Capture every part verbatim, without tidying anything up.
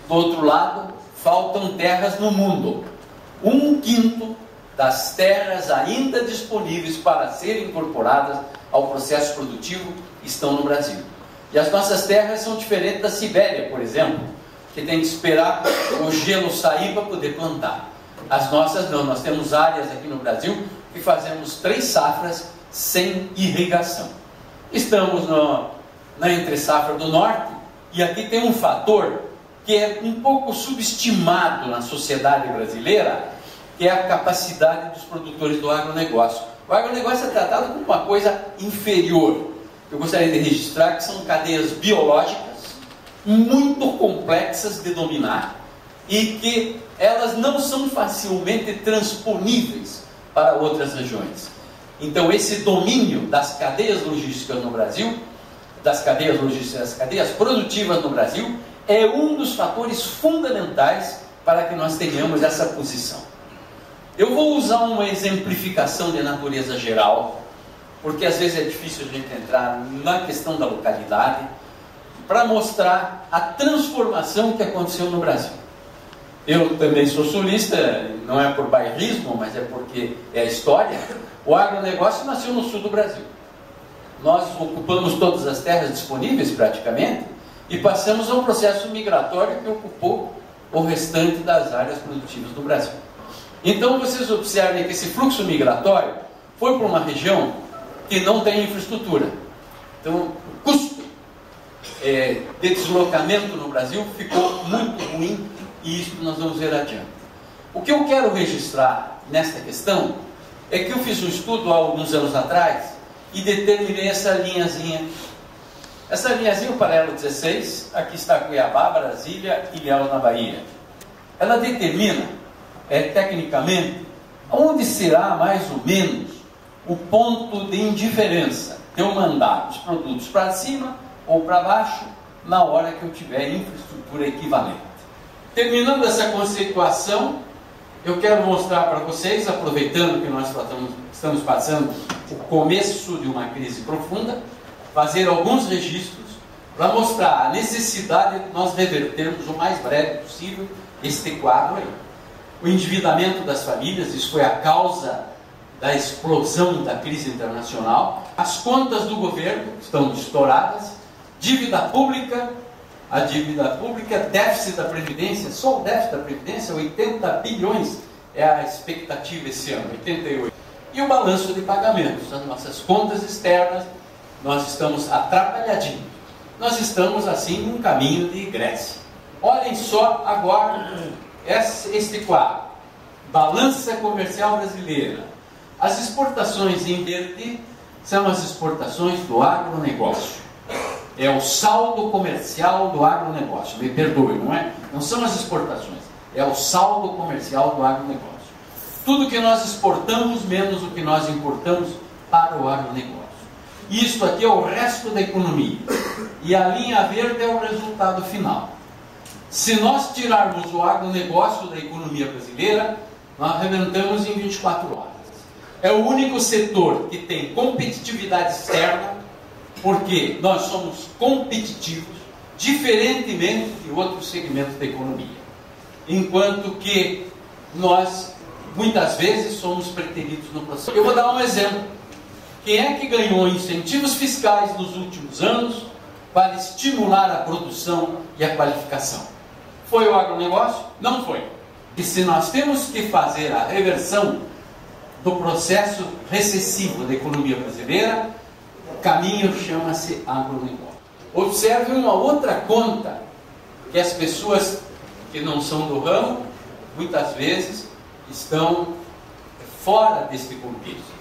Do outro lado, faltam terras no mundo. Um quinto das terras ainda disponíveis para serem incorporadas ao processo produtivo estão no Brasil. E as nossas terras são diferentes da Sibéria, por exemplo, que tem que esperar o gelo sair para poder plantar. As nossas não, nós temos áreas aqui no Brasil que fazemos três safras sem irrigação. Estamos no, na entre-safra do norte, e aqui tem um fator que é um pouco subestimado na sociedade brasileira, que é a capacidade dos produtores do agronegócio. O agronegócio é tratado como uma coisa inferior. Eu gostaria de registrar que são cadeias biológicas muito complexas de dominar e que elas não são facilmente transponíveis para outras regiões. Então, esse domínio das cadeias logísticas no Brasil, das cadeias logísticas, das cadeias produtivas no Brasil, é um dos fatores fundamentais para que nós tenhamos essa posição. Eu vou usar uma exemplificação de natureza geral, porque às vezes é difícil a gente entrar na questão da localidade, para mostrar a transformação que aconteceu no Brasil. Eu também sou sulista, não é por bairrismo, mas é porque é a história. O agronegócio nasceu no sul do Brasil. Nós ocupamos todas as terras disponíveis, praticamente, e passamos a um processo migratório que ocupou o restante das áreas produtivas do Brasil. Então, vocês observem que esse fluxo migratório foi para uma região que não tem infraestrutura. Então, o custo é, de deslocamento no Brasil ficou muito ruim, e isso nós vamos ver adiante. O que eu quero registrar nesta questão é que eu fiz um estudo há alguns anos atrás e determinei essa linhazinha. Essa linhazinha, o paralelo dezesseis, aqui está Cuiabá, Brasília e Ilhéus na Bahia. Ela determina, é, tecnicamente, onde será mais ou menos o ponto de indiferença de eu mandar os produtos para cima ou para baixo na hora que eu tiver infraestrutura equivalente. Terminando essa conceituação, eu quero mostrar para vocês, aproveitando que nós estamos passando o começo de uma crise profunda, fazer alguns registros para mostrar a necessidade de nós revertermos o mais breve possível este quadro aí. O endividamento das famílias, isso foi a causa da explosão da crise internacional. As contas do governo estão estouradas, dívida pública, a dívida pública, déficit da Previdência, só o déficit da Previdência, oitenta bilhões é a expectativa esse ano, oitenta e oito. E o balanço de pagamentos, as nossas contas externas, nós estamos atrapalhadinhos. Nós estamos assim num caminho de Grécia. Olhem só agora este quadro. Balança comercial brasileira. As exportações em verde são as exportações do agronegócio. É o saldo comercial do agronegócio. Me perdoe, não é? Não são as exportações. É o saldo comercial do agronegócio. Tudo que nós exportamos menos o que nós importamos para o agronegócio. Isto aqui é o resto da economia. E a linha verde é o resultado final. Se nós tirarmos o agronegócio da economia brasileira, nós arrebentamos em vinte e quatro horas. É o único setor que tem competitividade externa, porque nós somos competitivos, diferentemente de outros segmentos da economia. Enquanto que nós, muitas vezes, somos preteridos no processo. Eu vou dar um exemplo. Quem é que ganhou incentivos fiscais nos últimos anos para estimular a produção e a qualificação? Foi o agronegócio? Não foi. E se nós temos que fazer a reversão do processo recessivo da economia brasileira, o caminho chama-se agronegócio. Observe uma outra conta que as pessoas que não são do ramo, muitas vezes, estão fora deste contexto.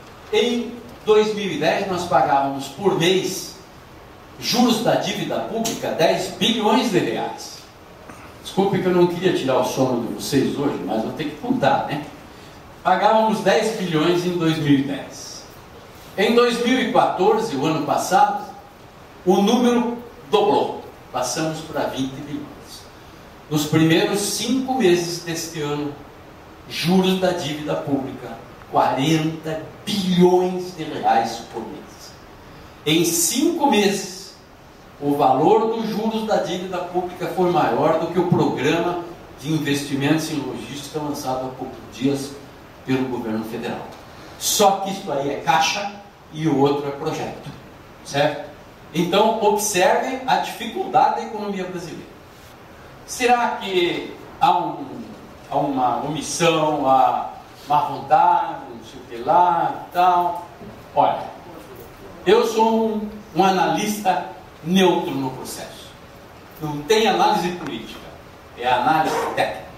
Em dois mil e dez, nós pagávamos por mês juros da dívida pública dez bilhões de reais. Desculpe que eu não queria tirar o sono de vocês hoje, mas eu tenho que contar, né? Pagávamos dez bilhões em dois mil e dez. Em dois mil e quatorze, o ano passado, o número dobrou. Passamos para vinte bilhões. Nos primeiros cinco meses deste ano, juros da dívida pública, quarenta bilhões de reais por mês. Em cinco meses, o valor dos juros da dívida pública foi maior do que o programa de investimentos em logística lançado há poucos dias pelo governo federal. Só que isso aí é caixa e o outro é projeto, certo? Então, observem a dificuldade da economia brasileira. Será que há, um, há uma omissão, há má vontade, não sei o que lá e tal? Olha, eu sou um, um analista neutro no processo. Não tem análise política, é análise técnica.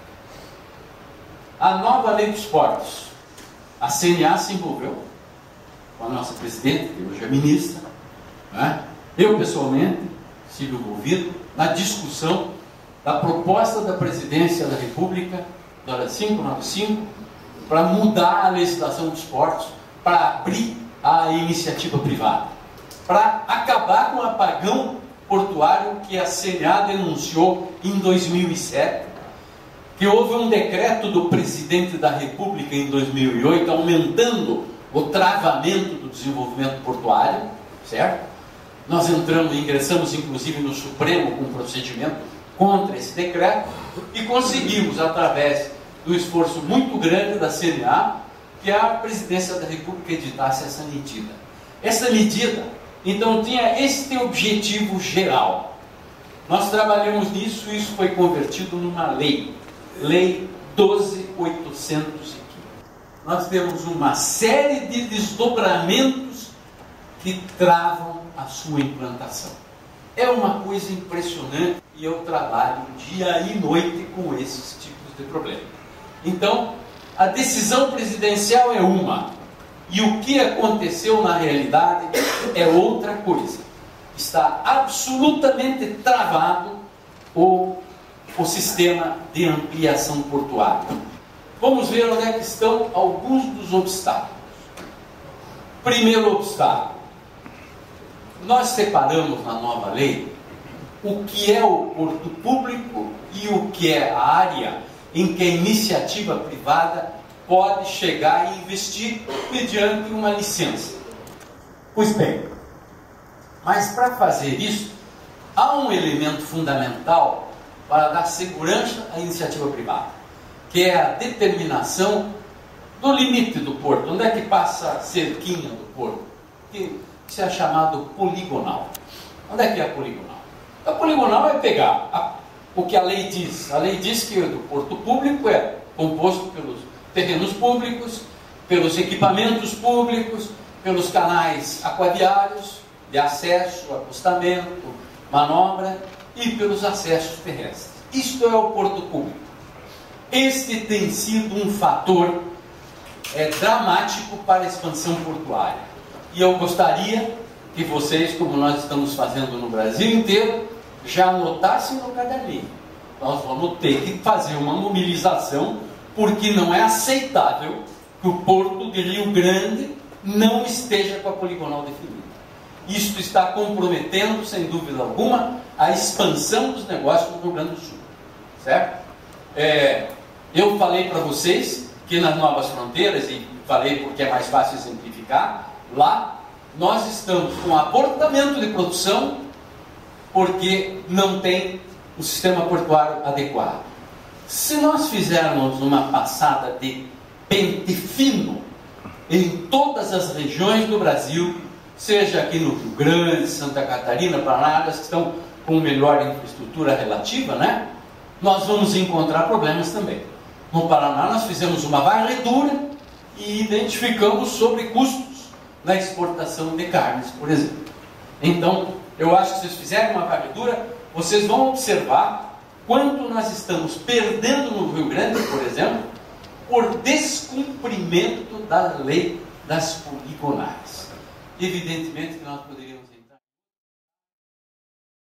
A nova lei dos portos, a C N A se envolveu com a nossa presidente, que hoje é ministra, né? Eu pessoalmente estive envolvido na discussão da proposta da presidência da República, da quinhentos e noventa e cinco, para mudar a legislação dos portos, para abrir a iniciativa privada, para acabar com o apagão portuário que a C N A denunciou em dois mil e sete, que houve um decreto do presidente da República em dois mil e oito, aumentando o travamento do desenvolvimento portuário, certo? Nós entramos, ingressamos inclusive no Supremo com um procedimento contra esse decreto e conseguimos, através do esforço muito grande da C N A, que a presidência da República editasse essa medida. Essa medida, então, tinha este objetivo geral. Nós trabalhamos nisso e isso foi convertido numa lei, Lei doze mil oitocentos e quinze. Nós temos uma série de desdobramentos que travam a sua implantação. É uma coisa impressionante e eu trabalho dia e noite com esses tipos de problema. Então, a decisão presidencial é uma, e o que aconteceu na realidade é outra coisa. Está absolutamente travado o, o sistema de ampliação portuária. Vamos ver onde é que estão alguns dos obstáculos. Primeiro obstáculo. Nós separamos na nova lei o que é o porto público e o que é a área em que a iniciativa privada pode chegar e investir mediante uma licença. Pois bem, mas para fazer isso, há um elemento fundamental para dar segurança à iniciativa privada, que é a determinação do limite do porto. Onde é que passa a cerquinha do porto? Que isso é chamado poligonal. Onde é que é a poligonal? A poligonal é pegar a, o que a lei diz. A lei diz que o porto público é composto pelos terrenos públicos, pelos equipamentos públicos, pelos canais aquaviários de acesso, acostamento, manobra e pelos acessos terrestres. Isto é o porto público. Este tem sido um fator é, dramático para a expansão portuária. E eu gostaria que vocês, como nós estamos fazendo no Brasil inteiro, já anotassem no caderninho. Nós vamos ter que fazer uma mobilização, porque não é aceitável que o porto de Rio Grande não esteja com a poligonal definida. Isto está comprometendo, sem dúvida alguma, a expansão dos negócios no Rio Grande do Sul. Certo? É, eu falei para vocês que nas novas fronteiras, e falei porque é mais fácil exemplificar, lá nós estamos com abortamento de produção porque não tem o sistema portuário adequado. Se nós fizermos uma passada de pente fino em todas as regiões do Brasil, seja aqui no Rio Grande, Santa Catarina, Paraná, que estão com melhor infraestrutura relativa, né? Nós vamos encontrar problemas também. No Paraná nós fizemos uma varredura e identificamos sobre custos na exportação de carnes, por exemplo. Então, eu acho que se vocês fizerem uma varredura, vocês vão observar quanto nós estamos perdendo no Rio Grande, por exemplo, por descumprimento da lei das poligonais. Evidentemente que nós poderíamos